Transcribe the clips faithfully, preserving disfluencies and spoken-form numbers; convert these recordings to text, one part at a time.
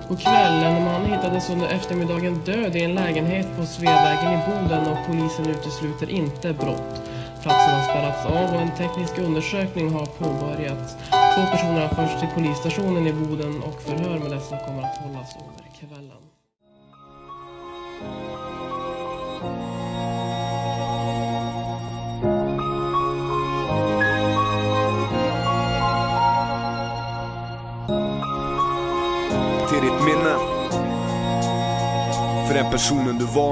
På kvällen man hittades under eftermiddagen död i en lägenhet på Sveavägen i Boden och polisen utesluter inte brott. Platsen har spärrats av och en teknisk undersökning har påbörjats. Två personer har förts till polisstationen i Boden och förhör med dessa kommer att hållas under kvällen. Till ditt minne, för den personen du var.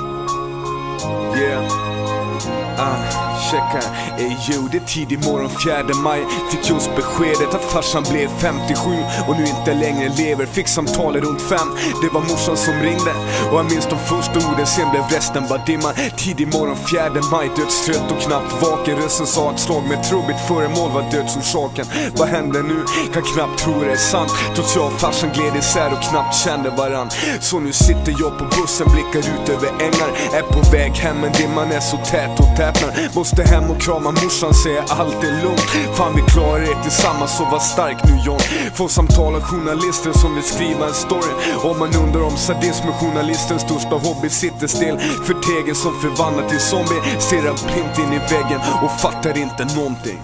Yeah. Ah, checka. Ey yo, det är tidig morgon fjärde maj. Fick just beskedet att farsan blev femtiosju och nu inte längre lever. Fick samtalet runt fem, det var morsan som ringde. Och jag minns de första orden, sen blev resten bara dimma. Tidig morgon fjärde maj, dödstrött och knappt vaken. Rösten sa att slag med trubbigt föremål var dödsorsaken. Vad händer nu? Kan knappt tro det är sant. Trots jag och farsan gled isär och knappt kände varann. Så nu sitter jag på bussen, blickar ut över ängar. Är på väg hem men dimman är så tät och tätnar. Måste hem och krama morsan, säger allt är lugnt. Fan vi klarar det tillsammans, så var stark nu John. Får samtal av journalister som vill skriva en story. Om man undrar om sadism med journalistens största hobby. Sitter still, förtegen som förvandlar till zombie. Stirrar blint in i väggen och fattar inte någonting.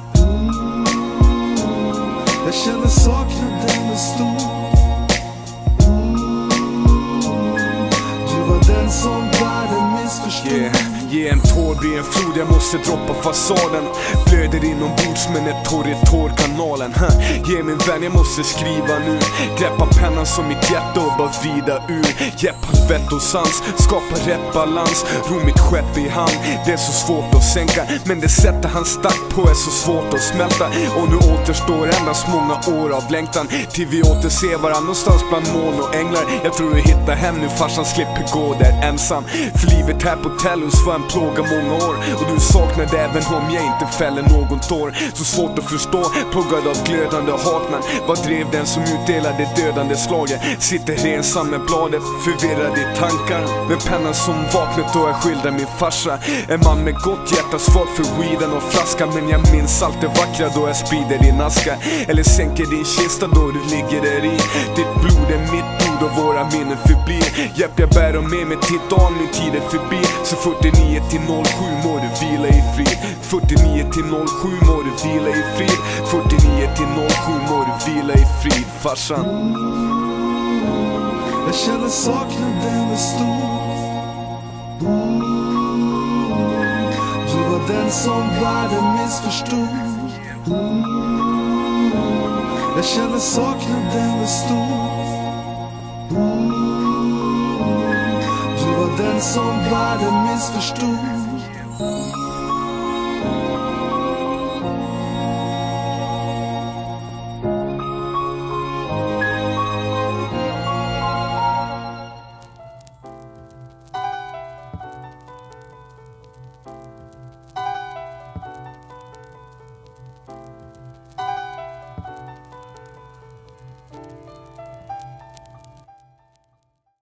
Jag känner saknaden är stor. Du var den som världen missförstod. Yeah. Ge en tår blir en flod, jag måste droppa fasaden. Blöder inombords men är torr i tårkanalen. Ge min vän, jag måste skriva nu. Greppa pennan som mitt hjärta och bara vrida ur. Hjälpa vett och sans, skapa rätt balans. Ro mitt skepp i hand, det är så svårt att sänka. Men det sättet han stack på är så svårt att smälta. Och nu återstår endast många år av längtan till vi återser varandra någonstans bland moln och änglar. Jag tror du hittar hem nu, farsan slipper gå där ensam. För livet här på Tellus var en plåga många år. Och du saknade även om jag inte fäller någon tår. Så svårt att förstå, plågad av glödande hat. Men vad drev den som utdelade dödande slaget? Sitter ensam med bladet, förvirrad i tankar. Med pennan som vapnet då jag skildrar min farsa. En man med gott hjärta, svag för weeden och flaskan. Men jag minns allt det vackra då jag sprider din aska. Eller sänker din kista då du ligger där i. Ditt blod är mitt blod och våra minnen förblir. Hjälp jag bär och med mig till dagen, min tid är förbi. Så fyrtionio till noll sju må du vila i frid. Fyrtionio till noll sju må du vila i frid. Fyrtionio till noll sju må du vila i frid, farsan. Jag känner saknaden är stor. Du var den som världen missförstod. Jag känner saknaden är stor. Du var den som världen missförstod.